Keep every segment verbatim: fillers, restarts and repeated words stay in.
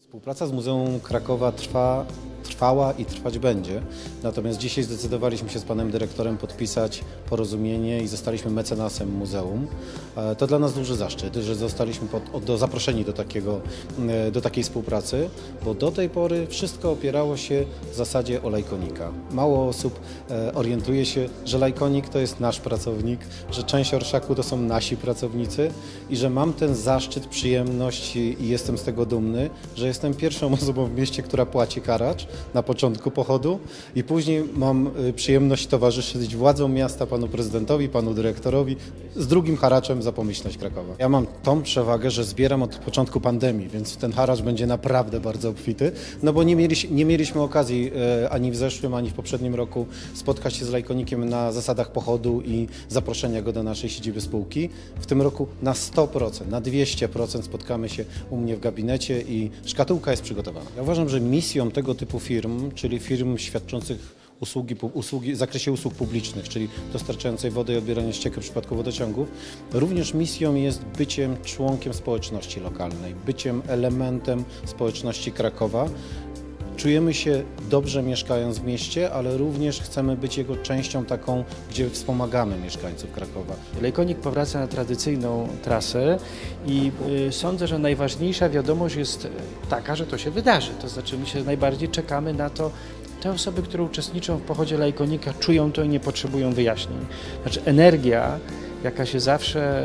Współpraca z Muzeum Krakowa trwa, trwała i trwać będzie, natomiast dzisiaj zdecydowaliśmy się z panem dyrektorem podpisać porozumienie i zostaliśmy mecenasem muzeum. To dla nas duży zaszczyt, że zostaliśmy pod, do, zaproszeni do, takiego, do takiej współpracy, bo do tej pory wszystko opierało się w zasadzie o Lajkonika. Mało osób orientuje się, że Lajkonik to jest nasz pracownik, że część orszaku to są nasi pracownicy i że mam ten zaszczyt, przyjemność i jestem z tego dumny, że jestem pierwszą osobą w mieście, która płaci haracz na początku pochodu i później mam przyjemność towarzyszyć władzom miasta, panu prezydentowi, panu dyrektorowi z drugim haraczem za pomyślność Krakowa. Ja mam tą przewagę, że zbieram od początku pandemii, więc ten haracz będzie naprawdę bardzo obfity, no bo nie, mieliś, nie mieliśmy okazji e, ani w zeszłym, ani w poprzednim roku spotkać się z Lajkonikiem na zasadach pochodu i zaproszenia go do naszej siedziby spółki. W tym roku na sto procent, na dwieście procent spotkamy się u mnie w gabinecie i szkatułka jest przygotowana. Ja uważam, że misją tego typu firm, czyli firm świadczących usługi, usługi w zakresie usług publicznych, czyli dostarczającej wody i odbierania ścieków w przypadku wodociągów, również misją jest byciem członkiem społeczności lokalnej, byciem elementem społeczności Krakowa. Czujemy się dobrze mieszkając w mieście, ale również chcemy być jego częścią taką, gdzie wspomagamy mieszkańców Krakowa. Lajkonik powraca na tradycyjną trasę i y, sądzę, że najważniejsza wiadomość jest taka, że to się wydarzy. To znaczy my się najbardziej czekamy na to, te osoby, które uczestniczą w pochodzie Lajkonika, czują to i nie potrzebują wyjaśnień. Znaczy energia, jaka się zawsze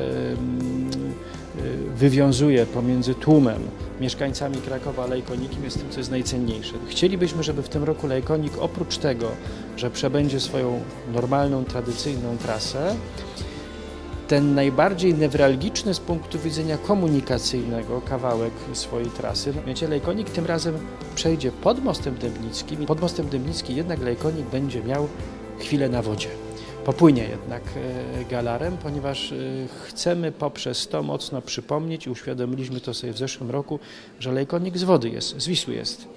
y, y, wywiązuje pomiędzy tłumem, mieszkańcami Krakowa a Lajkonikiem, jest tym, co jest najcenniejsze. Chcielibyśmy, żeby w tym roku Lajkonik oprócz tego, że przebędzie swoją normalną, tradycyjną trasę, ten najbardziej newralgiczny z punktu widzenia komunikacyjnego kawałek swojej trasy. Wiecie, Lajkonik tym razem przejdzie pod Mostem Dębnickim. Pod Mostem Dębnickim jednak Lajkonik będzie miał chwilę na wodzie. Popłynie jednak galarem, ponieważ chcemy poprzez to mocno przypomnieć i uświadomiliśmy to sobie w zeszłym roku, że Lajkonik z wody jest, z Wisły jest.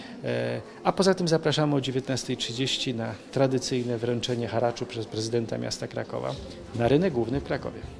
A poza tym zapraszamy o dziewiętnastej trzydzieści na tradycyjne wręczenie haraczu przez prezydenta miasta Krakowa na rynek główny w Krakowie.